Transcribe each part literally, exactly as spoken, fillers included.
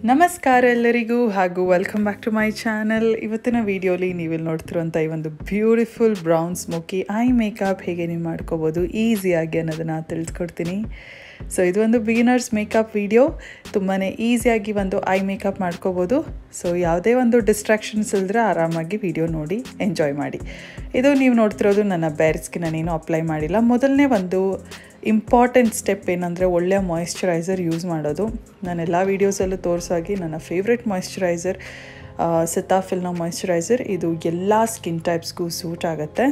ನಮಸ್ಕಾರ ಎಲ್ಲರಿಗೂ ಹಾಗೂ welcome back to my channel. ಇವತ್ತಿನ ವಿಡಿಯೋಲಿ ನೀವಿಲ್ಲಿ ನೋಡ್ತಿರುವಂಥ ಈ ಒಂದು beautiful brown smoky eye makeup ಹೇಗೆ ನೀವು ಮಾಡ್ಕೋಬೋದು ಈಸಿಯಾಗಿ ಅನ್ನೋದನ್ನು ತಿಳಿಸ್ಕೊಡ್ತೀನಿ. ಸೊ ಇದು ಒಂದು ಬಿಗಿನರ್ಸ್ ಮೇಕಪ್ ವಿಡಿಯೋ. ತುಂಬಾ ಈಸಿಯಾಗಿ ಒಂದು ಐ ಮೇಕಪ್ ಮಾಡ್ಕೋಬೋದು. ಸೊ ಯಾವುದೇ ಒಂದು ಡಿಸ್ಟ್ರಾಕ್ಷನ್ಸ್ ಇಲ್ಲದ್ರೆ ಆರಾಮಾಗಿ ವಿಡಿಯೋ ನೋಡಿ ಎಂಜಾಯ್ ಮಾಡಿ. ಇದು ನೀವು ನೋಡ್ತಿರೋದು ನನ್ನ ಬೇರ್ ಸ್ಕಿನ್, ನಾನೇನು ಅಪ್ಲೈ ಮಾಡಿಲ್ಲ. ಮೊದಲನೇ ಒಂದು ಇಂಪಾರ್ಟೆಂಟ್ ಸ್ಟೆಪ್ ಏನಂದರೆ ಒಳ್ಳೆಯ ಮಾಯಿಶ್ಚರೈಸರ್ ಯೂಸ್ ಮಾಡೋದು. ನಾನು ಎಲ್ಲ ವೀಡಿಯೋಸಲ್ಲೂ ತೋರಿಸಾಗಿ ನನ್ನ ಫೇವ್ರೆಟ್ ಮಾಯಿಶ್ಚರೈಸರ್ ಸೆತಾಫಿಲ್ನ ಮಾಯಿಶ್ಚರೈಸರ್. ಇದು ಎಲ್ಲ ಸ್ಕಿನ್ ಟೈಪ್ಸ್ಗೂ ಸೂಟ್ ಆಗುತ್ತೆ.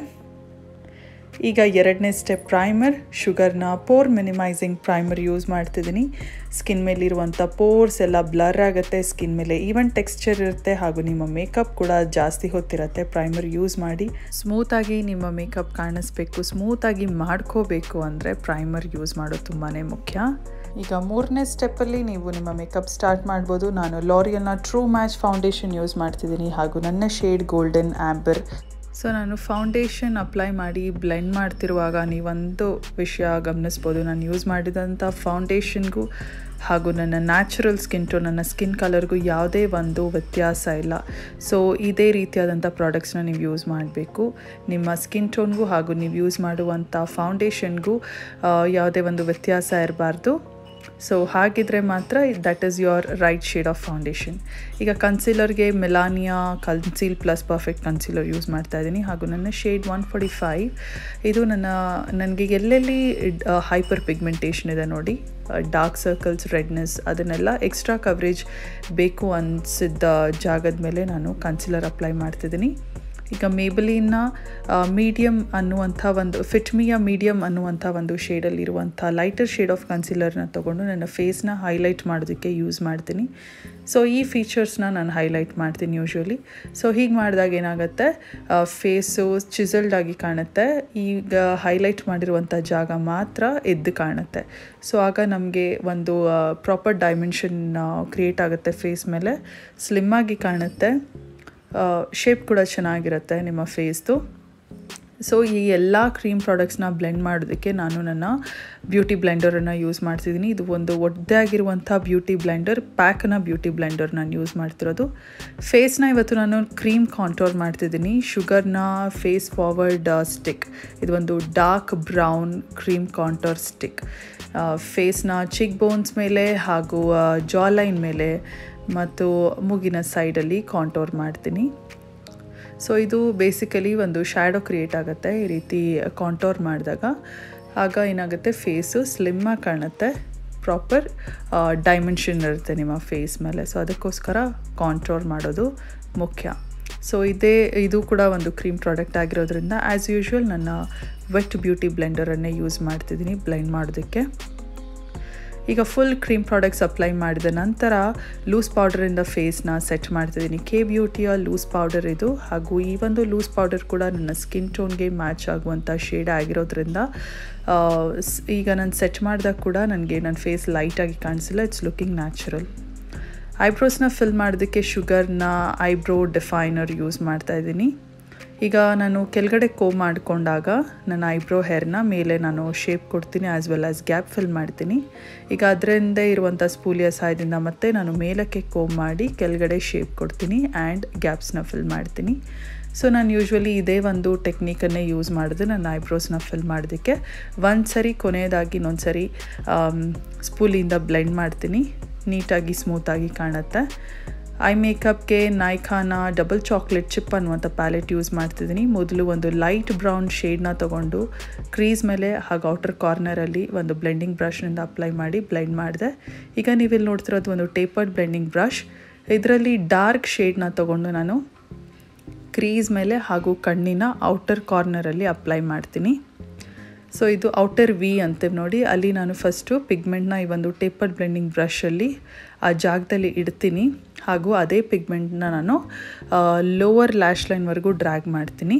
ಈಗ ಎರಡನೇ ಸ್ಟೆಪ್ ಪ್ರೈಮರ್. ಶುಗರ್ನ ಪೋರ್ ಮಿನಿಮೈಸಿಂಗ್ ಪ್ರೈಮರ್ ಯೂಸ್ ಮಾಡ್ತಿದ್ದೀನಿ. ಸ್ಕಿನ್ ಮೇಲಿರುವಂಥ ಪೋರ್ಸ್ ಎಲ್ಲ ಬ್ಲರ್ ಆಗುತ್ತೆ, ಸ್ಕಿನ್ ಮೇಲೆ ಈವನ್ ಟೆಕ್ಸ್ಚರ್ ಇರುತ್ತೆ ಹಾಗೂ ನಿಮ್ಮ ಮೇಕಪ್ ಕೂಡ ಜಾಸ್ತಿ ಹೊತ್ತಿರುತ್ತೆ. ಪ್ರೈಮರ್ ಯೂಸ್ ಮಾಡಿ ಸ್ಮೂತಾಗಿ ನಿಮ್ಮ ಮೇಕಪ್ ಕಾಣಿಸ್ಬೇಕು, ಸ್ಮೂತಾಗಿ ಮಾಡ್ಕೋಬೇಕು ಅಂದರೆ ಪ್ರೈಮರ್ ಯೂಸ್ ಮಾಡೋದು ತುಂಬಾ ಮುಖ್ಯ. ಈಗ ಮೂರನೇ ಸ್ಟೆಪ್ಪಲ್ಲಿ ನೀವು ನಿಮ್ಮ ಮೇಕಪ್ ಸ್ಟಾರ್ಟ್ ಮಾಡ್ಬೋದು. ನಾನು ಲಾರಿಯಲ್ನ ಟ್ರೂ ಮ್ಯಾಚ್ ಫೌಂಡೇಶನ್ ಯೂಸ್ ಮಾಡ್ತಿದ್ದೀನಿ ಹಾಗೂ ನನ್ನ ಶೇಡ್ ಗೋಲ್ಡನ್ ಆ್ಯಂಬರ್. ಸೊ ನಾನು ಫೌಂಡೇಶನ್ ಅಪ್ಲೈ ಮಾಡಿ ಬ್ಲೆಂಡ್ ಮಾಡ್ತಿರುವಾಗ ನೀವೊಂದು ವಿಷಯ ಗಮನಿಸ್ಬೋದು. ನಾನು ಯೂಸ್ ಮಾಡಿದಂಥ ಫೌಂಡೇಶನ್ಗೂ ಹಾಗೂ ನನ್ನ ನ್ಯಾಚುರಲ್ ಸ್ಕಿನ್ ಟೋನ್, ನನ್ನ ಸ್ಕಿನ್ ಕಲರ್ಗೂ ಯಾವುದೇ ಒಂದು ವ್ಯತ್ಯಾಸ ಇಲ್ಲ. ಸೊ ಇದೇ ರೀತಿಯಾದಂಥ ಪ್ರಾಡಕ್ಟ್ಸ್ನ ನೀವು ಯೂಸ್ ಮಾಡಬೇಕು. ನಿಮ್ಮ ಸ್ಕಿನ್ ಟೋನ್ಗೂ ಹಾಗೂ ನೀವು ಯೂಸ್ ಮಾಡುವಂಥ ಫೌಂಡೇಶನ್ಗೂ ಯಾವುದೇ ಒಂದು ವ್ಯತ್ಯಾಸ ಇರಬಾರ್ದು. ಸೊ ಹಾಗಿದ್ರೆ ಮಾತ್ರ that is your right shade of foundation. ಈಗ ಕನ್ಸೀಲರ್ಗೆ Milani conceal plus perfect concealer use ಮಾಡ್ತಾ ಇದ್ದೀನಿ ಹಾಗೂ ನನ್ನ ಶೇಡ್ ಒನ್ ಫೋರ್ಟಿ ಫೈವ್. ಇದು ನನ್ನ ನನಗೆ ಎಲ್ಲೆಲ್ಲಿ ಹೈಪರ್ ಪಿಗ್ಮೆಂಟೇಷನ್ ಇದೆ ನೋಡಿ, ಡಾರ್ಕ್ ಸರ್ಕಲ್ಸ್, ರೆಡ್ನೆಸ್, ಅದನ್ನೆಲ್ಲ ಎಕ್ಸ್ಟ್ರಾ ಕವರೇಜ್ ಬೇಕು ಅನಿಸಿದ್ದ ಜಾಗದ ಮೇಲೆ ನಾನು ಕನ್ಸೀಲರ್ ಅಪ್ಲೈ ಮಾಡ್ತಿದ್ದೀನಿ. ಈಗ ಮೇಬಲಿನ ಮೀಡಿಯಮ್ ಅನ್ನುವಂಥ ಒಂದು ಫಿಟ್ಮಿಯ ಮೀಡಿಯಮ್ ಅನ್ನುವಂಥ ಒಂದು ಶೇಡಲ್ಲಿರುವಂಥ ಲೈಟರ್ ಶೇಡ್ ಆಫ್ ಕನ್ಸೀಲರ್ನ ತೊಗೊಂಡು ನನ್ನ ಫೇಸ್ನ ಹೈಲೈಟ್ ಮಾಡೋದಕ್ಕೆ ಯೂಸ್ ಮಾಡ್ತೀನಿ. ಸೊ ಈ ಫೀಚರ್ಸ್ನ ನಾನು ಹೈಲೈಟ್ ಮಾಡ್ತೀನಿ ಯೂಶ್ವಲಿ. ಸೊ ಹೀಗೆ ಮಾಡಿದಾಗ ಏನಾಗುತ್ತೆ, ಫೇಸು ಚಿಸಲ್ಡ್ ಆಗಿ ಕಾಣುತ್ತೆ. ಈಗ ಹೈಲೈಟ್ ಮಾಡಿರುವಂಥ ಜಾಗ ಮಾತ್ರ ಎದ್ದು ಕಾಣುತ್ತೆ. ಸೊ ಆಗ ನಮಗೆ ಒಂದು ಪ್ರಾಪರ್ ಡೈಮೆನ್ಷನ್ ಕ್ರಿಯೇಟ್ ಆಗುತ್ತೆ ಫೇಸ್ ಮೇಲೆ, ಸ್ಲಿಮ್ಮಾಗಿ ಕಾಣುತ್ತೆ, ಶೇಪ್ ಕೂಡ ಚೆನ್ನಾಗಿರುತ್ತೆ ನಿಮ್ಮ ಫೇಸ್ದು. ಸೊ ಈ ಎಲ್ಲ ಕ್ರೀಮ್ ಪ್ರಾಡಕ್ಟ್ಸ್ನ ಬ್ಲೆಂಡ್ ಮಾಡೋದಕ್ಕೆ ನಾನು ನನ್ನ ಬ್ಯೂಟಿ ಬ್ಲೆಂಡರನ್ನು ಯೂಸ್ ಮಾಡ್ತಿದ್ದೀನಿ. ಇದು ಒಂದು ಒದ್ದೆ ಆಗಿರುವಂಥ ಬ್ಯೂಟಿ ಬ್ಲೆಂಡರ್, ಪ್ಯಾಕ್ನ ಬ್ಯೂಟಿ ಬ್ಲೆಂಡರ್ ನಾನು ಯೂಸ್ ಮಾಡ್ತಿರೋದು. ಫೇಸ್ನ ಇವತ್ತು ನಾನು ಕ್ರೀಮ್ ಕಾಂಟೋರ್ ಮಾಡ್ತಿದ್ದೀನಿ. ಶುಗರ್ನ ಫೇಸ್ ಫಾರ್ವರ್ಡ್ ಸ್ಟಿಕ್, ಇದು ಒಂದು dark brown cream contour stick. ಫೇಸ್ನ ಚಿಕ್ ಬೋನ್ಸ್ ಮೇಲೆ ಹಾಗೂ ಜಾ ಲೈನ್ ಮೇಲೆ ಮತ್ತು ಮೂಗಿನ ಸೈಡಲ್ಲಿ ಕಾಂಟೋರ್ ಮಾಡ್ತೀನಿ. ಸೊ ಇದು ಬೇಸಿಕಲಿ ಒಂದು ಶ್ಯಾಡೋ ಕ್ರಿಯೇಟ್ ಆಗುತ್ತೆ ಈ ರೀತಿ ಕಾಂಟೋರ್ ಮಾಡಿದಾಗ. ಆಗ ಏನಾಗುತ್ತೆ, ಫೇಸು ಸ್ಲಿಮ್ಮಾಗಿ ಕಾಣುತ್ತೆ, ಪ್ರಾಪರ್ ಡೈಮೆನ್ಷನ್ ಇರುತ್ತೆ ನಿಮ್ಮ ಫೇಸ್ ಮೇಲೆ. ಸೊ ಅದಕ್ಕೋಸ್ಕರ ಕಾಂಟೋರ್ ಮಾಡೋದು ಮುಖ್ಯ. ಸೊ ಇದೇ ಇದು ಕೂಡ ಒಂದು ಕ್ರೀಮ್ ಪ್ರಾಡಕ್ಟ್ ಆಗಿರೋದ್ರಿಂದ ಆ್ಯಸ್ ಯೂಶ್ವಲ್ ನನ್ನ ವೆಟ್ ಬ್ಯೂಟಿ ಬ್ಲೆಂಡರನ್ನೇ ಯೂಸ್ ಮಾಡ್ತಿದ್ದೀನಿ ಬ್ಲೆಂಡ್ ಮಾಡೋದಕ್ಕೆ. ಈಗ ಫುಲ್ ಕ್ರೀಮ್ ಪ್ರಾಡಕ್ಟ್ಸ್ ಅಪ್ಲೈ ಮಾಡಿದ ನಂತರ ಲೂಸ್ ಪೌಡರಿಂದ ಫೇಸ್ನ ಸೆಟ್ ಮಾಡ್ತಿದ್ದೀನಿ. ಕೆ ಬ್ಯೂಟಿಯ ಲೂಸ್ ಪೌಡರ್ ಇದು, ಹಾಗೂ ಈ ಒಂದು ಲೂಸ್ ಪೌಡರ್ ಕೂಡ ನನ್ನ ಸ್ಕಿನ್ ಟೋನ್ಗೆ ಮ್ಯಾಚ್ ಆಗುವಂಥ ಶೇಡ್ ಆಗಿರೋದ್ರಿಂದ ಈಗ ನಾನು ಸೆಟ್ ಮಾಡಿದಾಗ ಕೂಡ ನನಗೆ ನನ್ನ ಫೇಸ್ ಲೈಟಾಗಿ ಕಾಣಿಸಿಲ್ಲ, ಇಟ್ಸ್ ಲುಕಿಂಗ್ ನ್ಯಾಚುರಲ್. ಐಬ್ರೋಸ್ನ ಫಿಲ್ ಮಾಡೋದಕ್ಕೆ ಶುಗರ್ನ ಐಬ್ರೋ ಡಿಫೈನರ್ ಯೂಸ್ ಮಾಡ್ತಾಯಿದ್ದೀನಿ. ಈಗ ನಾನು ಕೆಳಗಡೆ ಕೋಮ್ ಮಾಡಿಕೊಂಡಾಗ ನನ್ನ ಐಬ್ರೋ ಹೇರ್ನ ಮೇಲೆ ನಾನು ಶೇಪ್ ಕೊಡ್ತೀನಿ, as well as gap fill ಮಾಡ್ತೀನಿ. ಈಗ ಅದರಿಂದ ಇರುವಂಥ ಸ್ಪೂಲಿಯ ಸಹಾಯದಿಂದ ಮತ್ತೆ ನಾನು ಮೇಲಕ್ಕೆ ಕೋಮ್ ಮಾಡಿ ಕೆಳಗಡೆ ಶೇಪ್ ಕೊಡ್ತೀನಿ ಆ್ಯಂಡ್ ಗ್ಯಾಪ್ಸ್ನ ಫಿಲ್ ಮಾಡ್ತೀನಿ. ಸೊ ನಾನು ಯೂಶ್ವಲಿ ಇದೇ ಒಂದು ಟೆಕ್ನಿಕನ್ನೇ ಯೂಸ್ ಮಾಡಿದೆ ನನ್ನ ಐಬ್ರೋಸ್ನ ಫಿಲ್ ಮಾಡೋದಕ್ಕೆ. ಒಂದು ಸರಿ ಕೊನೆಯದಾಗಿ ಇನ್ನೊಂದು ಸರಿ ಸ್ಪೂಲಿಂದ ಬ್ಲೆಂಡ್ ಮಾಡ್ತೀನಿ, ನೀಟಾಗಿ ಸ್ಮೂತಾಗಿ ಕಾಣುತ್ತೆ. ಐ ಮೇಕಪ್ಗೆ ನೈಕಾನ ಡಬಲ್ ಚಾಕ್ಲೇಟ್ ಚಿಪ್ ಅನ್ನುವಂಥ ಪ್ಯಾಲೆಟ್ ಯೂಸ್ ಮಾಡ್ತಿದ್ದೀನಿ. ಮೊದಲು ಒಂದು ಲೈಟ್ ಬ್ರೌನ್ ಶೇಡ್ನ ತೊಗೊಂಡು ಕ್ರೀಸ್ ಮೇಲೆ ಹಾಗೂ ಔಟರ್ ಕಾರ್ನರಲ್ಲಿ ಒಂದು ಬ್ಲೆಂಡಿಂಗ್ ಬ್ರಷ್ನಿಂದ ಅಪ್ಲೈ ಮಾಡಿ ಬ್ಲೆಂಡ್ ಮಾಡಿದೆ. ಈಗ ನೀವಿಲ್ಲಿ ನೋಡ್ತಿರೋದು ಒಂದು ಟೇಪರ್ಡ್ ಬ್ಲೆಂಡಿಂಗ್ ಬ್ರಷ್. ಇದರಲ್ಲಿ ಡಾರ್ಕ್ ಶೇಡ್ನ ತೊಗೊಂಡು ನಾನು ಕ್ರೀಸ್ ಮೇಲೆ ಹಾಗೂ ಕಣ್ಣಿನ ಔಟರ್ ಕಾರ್ನರಲ್ಲಿ ಅಪ್ಲೈ ಮಾಡ್ತೀನಿ. ಸೊ ಇದು ಔಟರ್ ವಿ ಅಂತೀವಿ ನೋಡಿ, ಅಲ್ಲಿ ನಾನು ಫಸ್ಟು ಪಿಗ್ಮೆಂಟ್ನ ಈ ಒಂದು ಟೇಪರ್ಡ್ ಬ್ಲೆಂಡಿಂಗ್ ಬ್ರಷಲ್ಲಿ ಆ ಜಾಗದಲ್ಲಿ ಇಡ್ತೀನಿ ಹಾಗೂ ಅದೇ ಪಿಗ್ಮೆಂಟ್ನ ನಾನು ಲೋವರ್ ಲ್ಯಾಶ್ ಲೈನ್ವರೆಗೂ ಡ್ರ್ಯಾಗ್ ಮಾಡ್ತೀನಿ.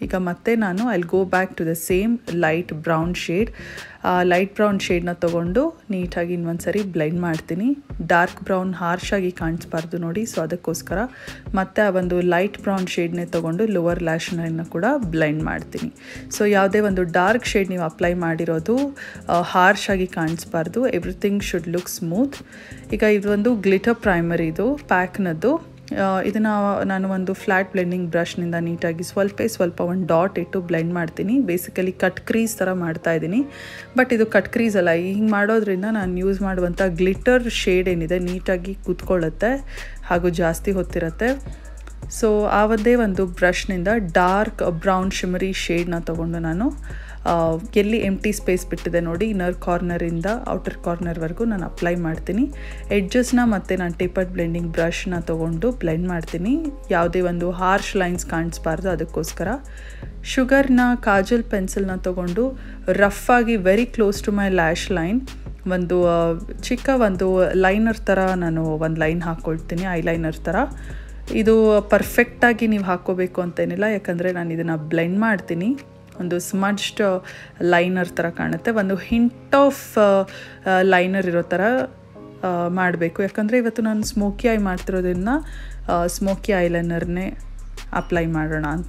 ಈಗ ಮತ್ತೆ ನಾನು I will go back to the same light brown shade. Light brown ಶೇಡ್ನ ತೊಗೊಂಡು ನೀಟಾಗಿ ಇನ್ನೊಂದು ಸರಿ ಬ್ಲೆಂಡ್ ಮಾಡ್ತೀನಿ. ಡಾರ್ಕ್ ಬ್ರೌನ್ ಹಾರ್ಶಾಗಿ ಕಾಣಿಸ್ಬಾರ್ದು ನೋಡಿ, ಸೊ ಅದಕ್ಕೋಸ್ಕರ ಮತ್ತೆ ಆ ಒಂದು ಲೈಟ್ ಬ್ರೌನ್ ಶೇಡ್ನೇ ತೊಗೊಂಡು ಲೋವರ್ ಲ್ಯಾಶ್ ಲೈನ್ನ ಕೂಡ ಬ್ಲೆಂಡ್ ಮಾಡ್ತೀನಿ. ಸೊ ಯಾವುದೇ ಒಂದು ಡಾರ್ಕ್ ಶೇಡ್ ನೀವು ಅಪ್ಲೈ ಮಾಡಿರೋದು ಹಾರ್ಶಾಗಿ ಕಾಣಿಸ್ಬಾರ್ದು, ಎವ್ರಿಥಿಂಗ್ ಶುಡ್ ಲುಕ್ ಸ್ಮೂತ್. ಈಗ ಇದೊಂದು ಗ್ಲಿಟರ್ ಪ್ರೈಮರ್, ಇದು ಪ್ಯಾಕ್ನದ್ದು. ಇದನ್ನು ನಾನು ಒಂದು ಫ್ಲ್ಯಾಟ್ ಬ್ಲೆಂಡಿಂಗ್ ಬ್ರಷ್ನಿಂದ ನೀಟಾಗಿ ಸ್ವಲ್ಪ ಸ್ವಲ್ಪ ಒಂದು ಡಾಟ್ ಇಟ್ಟು ಬ್ಲೆಂಡ್ ಮಾಡ್ತೀನಿ. ಬೇಸಿಕಲಿ ಕಟ್ ಕ್ರೀಸ್ ಥರ ಮಾಡ್ತಾಯಿದ್ದೀನಿ, ಬಟ್ ಇದು ಕಟ್ ಕ್ರೀಸ್ ಅಲ್ಲ. ಹಿಂಗೆ ಮಾಡೋದ್ರಿಂದ ನಾನು ಯೂಸ್ ಮಾಡುವಂಥ ಗ್ಲಿಟರ್ ಶೇಡ್ ಏನಿದೆ ನೀಟಾಗಿ ಕೂತ್ಕೊಳ್ಳುತ್ತೆ ಹಾಗೂ ಜಾಸ್ತಿ ಹೊತ್ತಿರುತ್ತೆ. ಸೊ ಆ ಒಂದೇ ಒಂದು ಬ್ರಷ್ನಿಂದ ಡಾರ್ಕ್ ಬ್ರೌನ್ ಶಿಮರಿ ಶೇಡ್ನ ತೊಗೊಂಡು ನಾನು ಎಲ್ಲಿ ಎಂಟಿ ಸ್ಪೇಸ್ ಬಿಟ್ಟಿದೆ ನೋಡಿ, ಇನ್ನರ್ ಕಾರ್ನರಿಂದ ಔಟರ್ ಕಾರ್ನರ್ವರೆಗೂ ನಾನು ಅಪ್ಲೈ ಮಾಡ್ತೀನಿ. ಎಡ್ಜಸ್ನ ಮತ್ತು ನಾನು ಟೇಪರ್ ಬ್ಲೆಂಡಿಂಗ್ ಬ್ರಷ್ನ ತೊಗೊಂಡು ಬ್ಲೆಂಡ್ ಮಾಡ್ತೀನಿ. ಯಾವುದೇ ಒಂದು ಹಾರ್ಶ್ ಲೈನ್ಸ್ ಕಾಣಿಸ್ಬಾರ್ದು, ಅದಕ್ಕೋಸ್ಕರ. ಶುಗರ್ನ ಕಾಜಲ್ ಪೆನ್ಸಿಲ್ನ ತೊಗೊಂಡು ರಫ್ ಆಗಿ very close to my lash line ಒಂದು ಚಿಕ್ಕ ಒಂದು ಲೈನರ್ ಥರ ನಾನು ಒಂದು ಲೈನ್ ಹಾಕ್ಕೊಳ್ತೀನಿ, ಐಲೈನರ್ ಥರ. ಇದು ಪರ್ಫೆಕ್ಟಾಗಿ ನೀವು ಹಾಕ್ಕೋಬೇಕು ಅಂತೇನಿಲ್ಲ, ಯಾಕಂದರೆ ನಾನು ಇದನ್ನು ಬ್ಲೆಂಡ್ ಮಾಡ್ತೀನಿ. ಒಂದು ಸ್ಮಜ್ಡ್ ಲೈನರ್ ಥರ ಕಾಣುತ್ತೆ, ಒಂದು ಹಿಂಟ್ ಆಫ್ ಲೈನರ್ ಇರೋ ಥರ ಮಾಡಬೇಕು. ಯಾಕಂದರೆ ಇವತ್ತು ನಾನು ಸ್ಮೋಕಿ ಐ ಮಾಡ್ತಿರೋದ್ರಿಂದ ಸ್ಮೋಕಿ ಐಲೈನರ್ನೇ ಅಪ್ಲೈ ಮಾಡೋಣ ಅಂತ.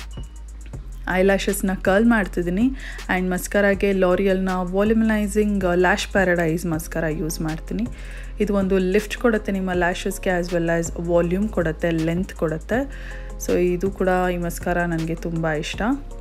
ಐಲ್ಯಾಶಸ್ನ ಕರ್ಲ್ ಮಾಡ್ತಿದ್ದೀನಿ. ಆ್ಯಂಡ್ ಮಸ್ಕರಾಗೆ ಲಾರಿಯಲ್ನ voluminising lash paradise mascara use ಮಾಡ್ತೀನಿ. ಇದು ಒಂದು ಲಿಫ್ಟ್ ಕೊಡುತ್ತೆ ನಿಮ್ಮ ಲ್ಯಾಶಸ್ಗೆ, ಆ್ಯಸ್ ವೆಲ್ ಆ್ಯಸ್ ವಾಲ್ಯೂಮ್ ಕೊಡುತ್ತೆ, ಲೆಂತ್ ಕೊಡುತ್ತೆ. ಸೊ ಇದು ಕೂಡ ಈ ಮಸ್ಕರ ನನಗೆ ತುಂಬ ಇಷ್ಟ.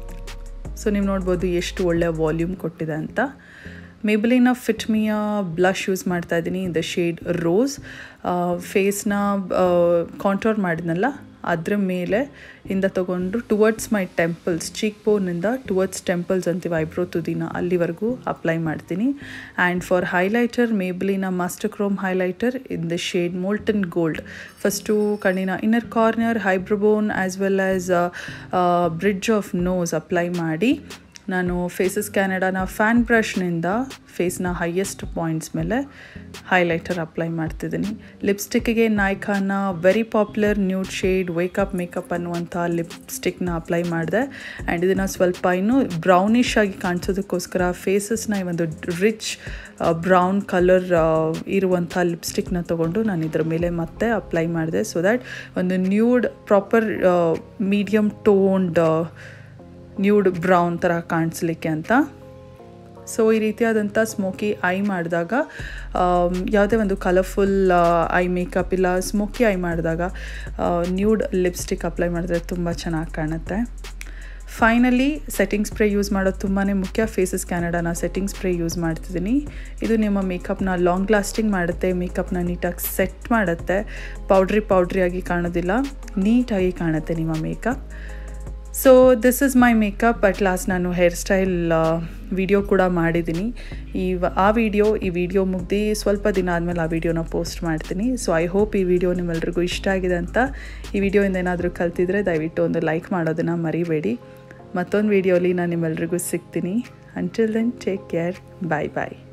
ಸೊ ನೀವು ನೋಡ್ಬೋದು ಎಷ್ಟು ಒಳ್ಳೆಯ ವಾಲ್ಯೂಮ್ ಕೊಟ್ಟಿದೆ ಅಂತ. ಮೇಬಲಿನ ಫಿಟ್ ಮಿಯ ಬ್ಲಷ್ ಯೂಸ್ ಮಾಡ್ತಾ ಇದ್ದೀನಿ, ದ ಶೇಡ್ ರೋಸ್. ಫೇಸ್ನ ಕಾಂಟೋರ್ ಮಾಡಿದ್ನಲ್ಲ ಅದರ ಮೇಲೆ ಇಂದ ತೊಗೊಂಡು ಟುವರ್ಡ್ಸ್ ಮೈ ಟೆಂಪಲ್ಸ್, ಚೀಕ್ ಬೋನಿಂದ ಟುವರ್ಡ್ಸ್ ಟೆಂಪಲ್ಸ್ ಅಂತೀವಿ, ಐಬ್ರೋ ತುದಿನ ಅಲ್ಲಿವರೆಗೂ ಅಪ್ಲೈ ಮಾಡ್ತೀನಿ. ಆ್ಯಂಡ್ ಫಾರ್ ಹೈಲೈಟರ್ ಮೇಬಲಿನ master chrome highlighter in the shade molten gold. First ಕಣ್ಣಿನ inner corner, eyebrow bone as well as bridge of nose apply ಮಾಡಿ ನಾನು Faces ಕ್ಯಾನಡಾನ ಫ್ಯಾನ್ ಬ್ರಷ್ನಿಂದ ಫೇಸ್ನ ಹೈಯೆಸ್ಟ್ ಪಾಯಿಂಟ್ಸ್ ಮೇಲೆ ಹೈಲೈಟರ್ ಅಪ್ಲೈ ಮಾಡ್ತಿದ್ದೀನಿ. ಲಿಪ್ಸ್ಟಿಕ್ಕಿಗೆ ನಾಯ್ಕಾನ very popular nude shade wake up makeup ಅನ್ನುವಂಥ ಲಿಪ್ಸ್ಟಿಕ್ನ ಅಪ್ಲೈ ಮಾಡಿದೆ. ಆ್ಯಂಡ್ ಇದನ್ನು ಸ್ವಲ್ಪ ಇನ್ನೂ ಬ್ರೌನಿಷ್ ಆಗಿ ಕಾಣಿಸೋದಕ್ಕೋಸ್ಕರ ಫೇಸಸ್ನ ಈ ಒಂದು ರಿಚ್ ಬ್ರೌನ್ ಕಲರ್ ಇರುವಂಥ ಲಿಪ್ಸ್ಟಿಕ್ನ ತೊಗೊಂಡು ನಾನು ಇದರ ಮೇಲೆ ಮತ್ತೆ ಅಪ್ಲೈ ಮಾಡಿದೆ, ಸೊ ದ್ಯಾಟ್ ಒಂದು nude proper medium toned nude brown ಥರ ಕಾಣಿಸ್ಲಿಕ್ಕೆ ಅಂತ. ಸೊ ಈ ರೀತಿಯಾದಂಥ ಸ್ಮೋಕಿ ಐ ಮಾಡಿದಾಗ ಯಾವುದೇ ಒಂದು ಕಲರ್ಫುಲ್ ಐ ಮೇಕಪ್ ಇಲ್ಲ, ಸ್ಮೋಕಿ ಐ ಮಾಡಿದಾಗ ನ್ಯೂಡ್ ಲಿಪ್ಸ್ಟಿಕ್ ಅಪ್ಲೈ ಮಾಡಿದ್ರೆ ತುಂಬ ಚೆನ್ನಾಗಿ ಕಾಣುತ್ತೆ. ಫೈನಲಿ ಸೆಟ್ಟಿಂಗ್ ಸ್ಪ್ರೇ ಯೂಸ್ ಮಾಡೋದು ತುಂಬಾ ಮುಖ್ಯ. ಫೇಸಸ್ ಕ್ಯಾನಡಾನ ಸೆಟ್ಟಿಂಗ್ ಸ್ಪ್ರೇ ಯೂಸ್ ಮಾಡ್ತಿದ್ದೀನಿ. ಇದು ನಿಮ್ಮ ಮೇಕಪ್ನ ಲಾಂಗ್ ಲಾಸ್ಟಿಂಗ್ ಮಾಡುತ್ತೆ, ಮೇಕಪ್ನ ನೀಟಾಗಿ ಸೆಟ್ ಮಾಡುತ್ತೆ, ಪೌಡ್ರಿ ಪೌಡ್ರಿಯಾಗಿ ಕಾಣೋದಿಲ್ಲ, ನೀಟಾಗಿ ಕಾಣುತ್ತೆ ನಿಮ್ಮ makeup. So this is my makeup. At last ನಾನು ಹೇರ್ ಸ್ಟೈಲ್ ವಿಡಿಯೋ ಕೂಡ ಮಾಡಿದ್ದೀನಿ. ಈ ಆ ವಿಡಿಯೋ ಈ ವಿಡಿಯೋ ಮುಗ್ದು ಸ್ವಲ್ಪ ದಿನ ಆದಮೇಲೆ ಆ ವಿಡಿಯೋನ ಪೋಸ್ಟ್ ಮಾಡ್ತೀನಿ. ಸೊ ಐ ಹೋಪ್ ಈ ವಿಡಿಯೋ ನಿಮ್ಮೆಲ್ರಿಗೂ ಇಷ್ಟ ಆಗಿದೆ ಅಂತ. ಈ ವಿಡಿಯೋಯಿಂದ ಏನಾದರೂ ಕಲ್ತಿದ್ರೆ ದಯವಿಟ್ಟು ಒಂದು ಲೈಕ್ ಮಾಡೋದನ್ನು ಮರಿಬೇಡಿ. ಮತ್ತೊಂದು ವಿಡಿಯೋಲಿ ನಾನು ನಿಮ್ಮೆಲ್ರಿಗೂ ಸಿಗ್ತೀನಿ. Until then take care, bye ಬಾಯ್.